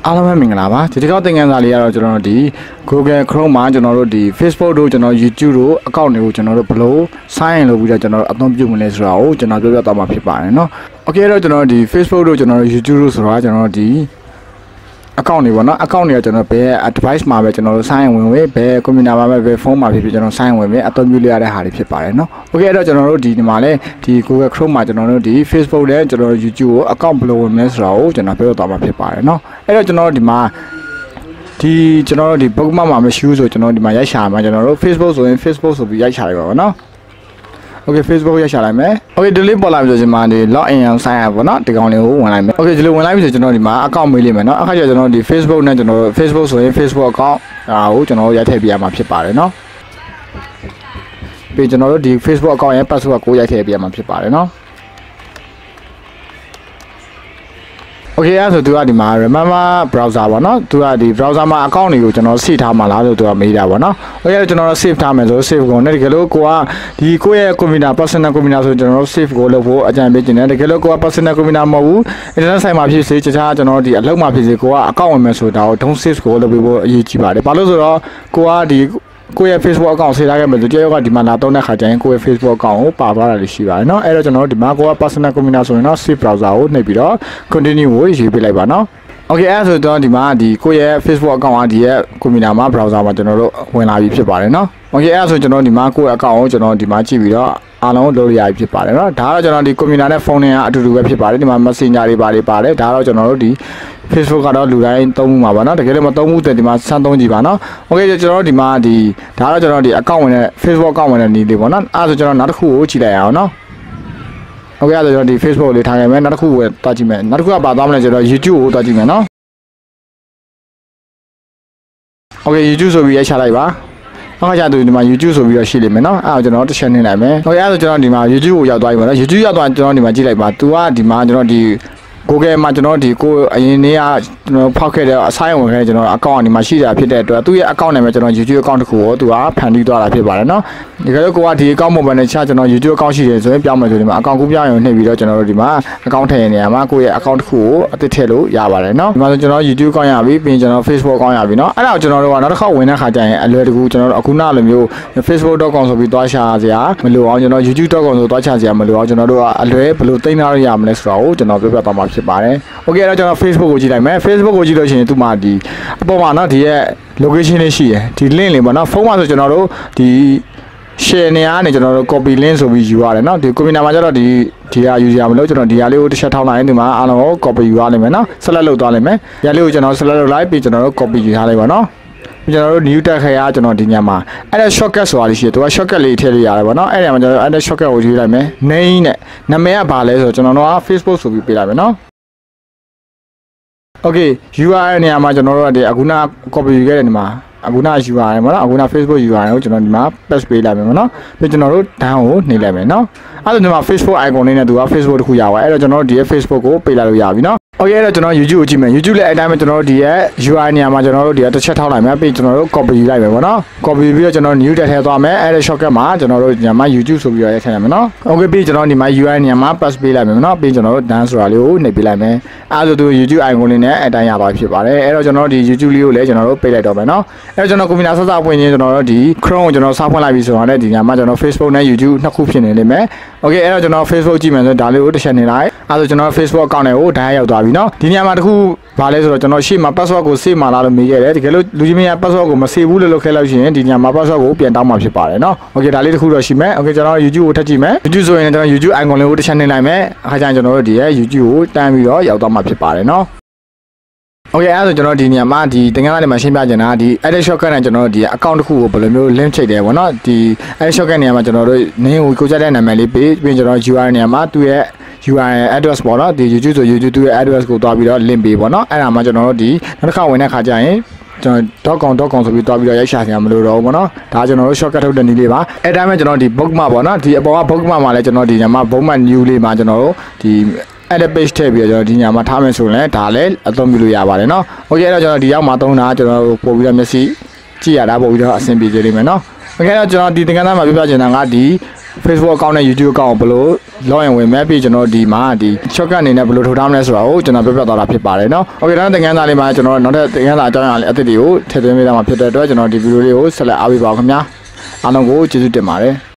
အားလုံးပဲမင်္ဂလာပါဒီတစ်ခေါက်သင်ခန်းစာလေးကတော့ကျွန်တော်တို့ဒီ Google Chrome မှာကျွန်တော်တို့ဒီ Facebook တို့ကျွန်တော် YouTube တို့ account တွေကိုကျွန်တော်တို့ဘယ်လို sign in လုပ်ပြီးတော့ကျွန်တော်တို့အသုံးပြုမလဲဆိုတာကိုကျွန်တော်ပြောပြသွားမှာဖြစ်ပါတယ်เนาะ Okay တော့ကျွန်တော်တို့ဒီ Facebook တို့ကျွန်တော်တို့ YouTube တို့ဆိုတာကျွန်တော်တို့ဒီ account တွေပေါ့နော် account တွေကကျွန်တော်ဘယ် device မှာပဲကျွန်တော်တို့ sign in ဝင်ဘယ် computer မှာပဲဘယ် phone မှာဖြစ်ဖြစ်ကျွန်တော် sign in ဝင်ပဲအသုံးပြုလို့ရတဲ့ဟာတွေဖြစ်ပါတယ်เนาะ Okay အဲ့တော့ကျွန်တော်တို့ဒီမှာလဲဒီ Google Chrome မှာကျွန်တော်တို့ဒီ Facebook နဲ့ကျွန်တော်တို့ YouTube ကို account ဘယ်လိုဝင်မလဲဆိုတာကိုကျွန်တော်ပြောသွားမှာဖြစ်ပါတယ်เนาะအဲ့တော့ကျွန်တော်တို့ဒီမှာဒီကျွန်တော်တို့ဒီ bookmark မှာမရှိဘူးဆိုကျွန်တော်ဒီမှာရိုက်ရှာမှာကျွန်တော်တို့ Facebook ဆိုရင် Facebook ဆိုပြီးရိုက်ရှာလိုက်ပါတော့เนาะOkay Facebook ရရှာလိုက်မယ် Okay delete ပေါ်လာပြီဆိုကျွန်တော်ဒီ login အောင် sign up ပေါ့နော်ဒီကောင်လေးကိုဝင်လိုက်မယ် Okay ဒီလိုဝင်လိုက်ပြီဆိုကျွန်တော်ဒီမှာ account မေးလိမ့်မယ်နော်အခါကျကျွန်တော်ဒီ Facebook နဲ့ကျွန်တော် Facebook ဆိုရင် Facebook account ကိုကျွန်တော်ရိုက်ထည့်ပြရမှာဖြစ်ပါတယ်နော်ပြီးကျွန်တော်တို့ဒီ Facebook account ရဲ့ password ကိုရိုက်ထည့်ပြရမှာဖြစ်ပါတယ်နော် Okay အဲ့ဆိုသူကဒီမှာ remember browser ပေါ့နော်သူကဒီ browser မှာ account တွေကိုကျွန်တော် save ထားမှာလားလို့သူကမေးတာပေါ့နော် Okay ကျွန်တော် save ထားမယ်ဆို save ကိုနဲ့တကယ်လို့ကိုကဒီကိုယ့်ရဲ့ computer personal computer ဆိုကျွန်တော် save ကိုလုပ်ဖို့အကြံပေးခြင်းနဲ့တကယ်လို့ကိုက personal computer မဟုတ်ဘူး internet site မှာဖြစ်စေတခြားကျွန်တော်ဒီအလုပ်မှာဖြစ်စေကိုက account ဝင်မယ်ဆိုတာကို don't save ကိုလုပ်ပေးဖို့အရေးကြီးပါတယ်ဘာလို့ဆိုတော့ကိုကဒီကိုယ့်ရဲ့ Facebook account ဆေးထားခဲ့မယ်ဆိုတယောက်ကဒီမှာလာတော့တဲ့ခါကျရင်ကိုယ့်ရဲ့ Facebook account ကိုပါသွားတာရှိပါတယ်เนาะအဲ့တော့ကျွန်တော်တို့ဒီမှာကိုက personal computer ဆိုရင်တော့ save browser ကိုနှိပ်ပြီးတော့ continue ကိုရေးပေးလိုက်ပါเนาะ Okay အဲ့ဆိုတော့ဒီမှာဒီကိုယ့်ရဲ့ Facebook account ကဒီရဲ့ computer မှာ browser မှာကျွန်တော်တို့ဝင်လာပြီဖြစ်ပါတယ်เนาะ Okay အဲ့ဆိုကျွန်တော်ဒီမှာကိုယ့်ရဲ့ account ကိုကျွန်တော်ဒီမှာကြည့်ပြီးတော့အားလုံးလုပ်ရရဖြစ်ပါတယ်เนาะဒါကတော့ကျွန်တော်ဒီ computer နဲ့ phone နဲ့အတူတူပဲဖြစ်ပါတယ်ဒီမှာ messenger တွေပါတယ်ဒါတော့ကျွန်တော်တို့ဒီ Facebook ကတော့လူတိုင်းသုံးမှုမှာပါเนาะတကယ်လို့မသုံးဘူးတဲ့ဒီမှာစမ်းသုံးကြည့်ပါเนาะ Okay ကျွန်တော်တို့ဒီမှာဒီဒါတော့ကျွန်တော်ဒီ account ဝင်တဲ့ Facebook account ဝင်တဲ့နည်းလေးပေါ့เนาะအဲ့ဆိုကျွန်တော်နောက်တစ်ခုကိုကြည့်လိုက်အောင်เนาะ Okay အဲ့ဆိုကျွန်တော်ဒီ Facebook လေးထားခဲ့မယ်နောက်တစ်ခုကိုတွားကြည့်မယ်နောက်တစ်ခုကပါသွားမလဲကျွန်တော် YouTube ကိုတွားကြည့်မယ်เนาะ Okay YouTube ဆိုပြီးရိုက်ချလိုက်ပါအခါကျသူဒီမှာ YouTube ဆိုပြီးတော့ရှိလိမ့်မယ်เนาะအဲ့တော့ကျွန်တော်တစ်ချက်နှိမ့်လိုက်မယ် Okay အဲ့ဆိုကျွန်တော်ဒီမှာ YouTube ကိုရောက်သွားပြီပေါ့เนาะ YouTube ရောက်သွားကျွန်တော်ဒီမှာကြည့်လိုက်ပါ तू ကဒီမှာကျွန်တော်ဒီ Google မှာကျွန်တော်ဒီကိုအရင်နေ့ကကျွန်တော်ဖောက်ခဲ့တဲ့အဆိုင်ဝင်ခဲ့ကျွန်တော် account ဒီမှာရှိတာဖြစ်တဲ့အတွက်သူ့ရဲ့ account နာမည်ကျွန်တော် YouTube account တစ်ခုကိုသူကဖန်တီးသွားတာဖြစ်ပါတယ်เนาะဒီကလေးကိုကဒီ account မဟုတ်ဘဲနဲ့ခြားကျွန်တော် YouTube account ရှိတယ်ဆိုရင်ပြောင်းမယ်ဆိုဒီမှာ account ကိုပြောင်းရင်နှိပ်ပြီးတော့ကျွန်တော်တို့ဒီမှာ account ထည့်ရနေရမှာကိုယ့်ရဲ့ account တစ်ခုကိုအသစ်ထည့်လို့ရပါတယ်เนาะဒီမှာဆိုကျွန်တော် YouTube account ရပြီပြီးရင်ကျွန်တော် Facebook account ရပြီเนาะအဲ့ဒါကိုကျွန်တော်တို့ကနောက်တစ်ခေါက်ဝင်တဲ့ခါကျရင်အလွယ်တကူကျွန်တော်တို့အခုနလိုမျိုး facebook.com ဆိုပြီးတွားရှာစရာမလိုအောင်ကျွန်တော် youtube.com ဆိုတွားရှာစရာမလိုအောင်ကျွန်တော်တို့ကအလွယ်ဘယ်လိုသိမ်းထားလို့ရမလဲဆိုတာကိုကျွန်တော်ပြောပြသွားမှာဖြစ်ပါတယ် Okay အဲ့တော့ကျွန်တော် Facebook ကိုကြည့်လိုက်မယ် Facebook ကိုကြည့်လို့ရှိရင်သူ့မှာဒီအပေါ်မှာเนาะဒီရဲ့ location လေးရှိတယ်ဒီ link လေးပေါ့เนาะဖုန်းမှာဆိုကျွန်တော်တို့ဒီ share နေရာကနေကျွန်တော်တို့ copy link ဆိုပြီးယူရတယ်เนาะဒီ computer မှာကျတော့ဒီဟာယူရမလို့ကျွန်တော်ဒီဟာလေးကိုတစ်ချက်ထောက်လိုက်ရင်ဒီမှာအားလုံးကို copy ယူရလိမ့်မယ်เนาะ select လုပ်သွားလိမ့်မယ်ဒီဟာလေးကိုကျွန်တော် select လုပ်လိုက်ပြီးကျွန်တော်တို့ copy ယူထားလိုက်ပါเนาะကျွန်တော်တို့ new တက်ခဲ့ရကျွန်တော်ဒီညမှာအဲ့ဒါ shortcut ဆိုတာလေးရှိတယ်သူက shortcut လေးထည့်လို့ရတယ်ပေါ့เนาะအဲ့ဒါမှာကျွန်တော်အဲ့ဒါ shortcut ကိုယူလိုက်မယ် name နဲ့နာမည်ကဘာလဲဆိုတော့ကျွန်တော်တို့က Facebook ဆိုပြီးပေးလိုက်မယ်เนาะOkay URL နေရာမှာကျွန်တော်တို့ကဒီအခုန copy ယူခဲ့တဲ့နေမှာအခုန URL ပေါ့နော်အခုန Facebook URL ကိုကျွန်တော်ဒီမှာ paste ပေးလိုက်မယ်ပေါ့နော်ပြီးကျွန်တော်တို့ down ကိုနှိပ်လိုက်မယ်နော်အဲ့ဒါဒီမှာ Facebook icon လေးနဲ့သူက Facebook တစ်ခုရပါအဲ့တော့ကျွန်တော်တို့ဒီရဲ့ Facebook ကိုပေးလိုက်လို့ရပြီနော် Okay အဲ့တော့ကျွန်တော် YouTube ကိုကြည့်မယ် YouTube လည်းအဲ့တိုင်းပဲကျွန်တော်တို့ဒီရဲ့ URL နေရာမှာကျွန်တော်တို့ဒီတစ်ချက်ထောက်လိုက်မယ်ပြီးကျွန်တော်တို့ copy ယူလိုက်မယ်ပေါ့နော် copy ပြီးတော့ကျွန်တော် new တက်ထည့်သွားမယ်အဲ့ဒါ shortcut မှာကျွန်တော်တို့ဒီမှာ YouTube ဆိုပြီးတော့ရိုက်ထည့်ရမယ်နော် Okay ပြီးကျွန်တော်ဒီမှာ URL နေရာမှာ paste ပေးလိုက်မယ်နော်ပြီးကျွန်တော်တို့ dance ဆိုတာလေးကိုနှိပ်ပေးလိုက်မယ်အဲ့ဒါဆိုသူ YouTube icon လေးနဲ့အဲ့တိုင်းရသွားဖြစ်ပါတယ်အဲ့တော့ကျွန်တော်ဒီ YouTube လေးကိုလည်းကျွန်တော်တို့ပေးလိုက်တော့မယ်နော်အဲ့တော့ကျွန်တော် computer ဆက်စပ်ဖွင့်ခြင်းကျွန်တော်တို့ဒီ Chrome ကိုကျွန်တော်စဖွင့်လိုက်ပြီဆိုတော့လည်းဒီညမှာကျွန်တော် Facebook နဲ့ YouTube နှစ်ခုဖြစ်နေလိမ့်မယ် Okay အဲ့တော့ကျွန်တော် Facebook ကြည့်မယ်ဆိုဒါလေးကိုတစ်ချက်နေလိုက်အဲ့ဆိုကျွန်တော် Facebook account တွေကိုဒါရောက်သွားပြီနော်ဒီညမှာတစ်ခုဘာလဲဆိုတော့ကျွန်တော်ရှေ့မှာ password ကို save မှာလားလို့မေးခဲ့တယ်တကယ်လို့လူကြီးမင်းက password ကိုမ save ဘူးလို့လုပ်ခဲ့လို့ရှိရင်ဒီညမှာ password ကိုပြန်တောင်းမှာဖြစ်ပါတယ်နော် Okay ဒါလေးတစ်ခုတော့ရှိမယ် Okay ကျွန်တော် YouTube ကိုထပ်ကြည့်မယ် YouTube ဆိုရင်ကျွန်တော် YouTube icon လေးကိုတစ်ချက်နှိပ်လိုက်မယ်အခါကျရင်ကျွန်တော်တို့ဒီရဲ့ YouTube ကိုတန်းပြီးတော့ရောက်သွားမှာဖြစ်ပါတယ်နော် Okay အဲ့ဒါဆိုကျွန်တော်ဒီနေရာမှာဒီသင်ခန်းစာတွေမှာရှင်းပြချင်တာဒီ edit shortcut နဲ့ကျွန်တော်တို့ဒီ account တစ်ခုကိုဘယ်လိုမျိုး link ချိတ်တယ်ပေါ့နော်ဒီ edit shortcut နေရာမှာကျွန်တော်တို့ name ကိုကြတဲ့နာမည်လေးပေးပြီးကျွန်တော် URL နေရာမှာသူ့ရဲ့ URL address ပေါ့နော်ဒီ YouTube ဆို YouTube သူ့ရဲ့ address ကိုတွားပြီးတော့ link ပေးပေါ့နော်အဲ့ဒါမှကျွန်တော်တို့ဒီနောက်တစ်ခါဝင်တဲ့ခါကျရင်ကျွန်တော် .com ဆိုပြီးတွားပြီးတော့ရိုက်ရှာစရာမလိုတော့ဘူးပေါ့နော်ဒါကျွန်တော်တို့ shortcut ထုတ်တဲ့နည်းလေးပါအဲ့တိုင်းမှာကျွန်တော်ဒီ bookmark ပေါ့နော်ဒီအပေါ်က bookmark မှာလည်းကျွန်တော်ဒီညမှာ bookmark new လေးမှာကျွန်တော်တို့ဒီ edit page ထည့်ပြီးတော့ကျွန်တော်ဒီညမှာထားမယ်ဆိုရင်ဒါလည်းအသုံးပြုလို့ရပါတယ်เนาะ Okay အဲ့တော့ကျွန်တော်ဒီရောက်မှာသုံးတာကျွန်တော်ပို့ပြီးတော့မျက်စိကြည့်ရတာပို့ပြီးတော့အဆင်ပြေကြလိမ့်မယ်เนาะโอเคတော့ကျွန်တော်ဒီသင်ခန်းစာမှာပြပြချင်တာကဒီ Facebook account နဲ့ YouTube account ကိုဘယ်လို login ဝင်မဲ့ပြီးကျွန်တော်ဒီမှာဒီ shortcut အနေနဲ့ဘယ်လိုထုတ်ထားမလဲဆိုတာကိုကျွန်တော်ပြပြသွားတာဖြစ်ပါတယ်เนาะโอเคဒါသင်ခန်းစာလေးမှာကျွန်တော်နောက်ထပ်သင်ခန်းစာအကြောင်းအရာလေးအသစ်တွေကိုထည့်သွင်းပေးတာမှာဖြစ်တဲ့အတွက်ကျွန်တော်ဒီဗီဒီယိုလေးကိုဆက်လက်အားပေးပါဦးခင်ဗျာအားလုံးကိုကျေးဇူးတင်ပါတယ်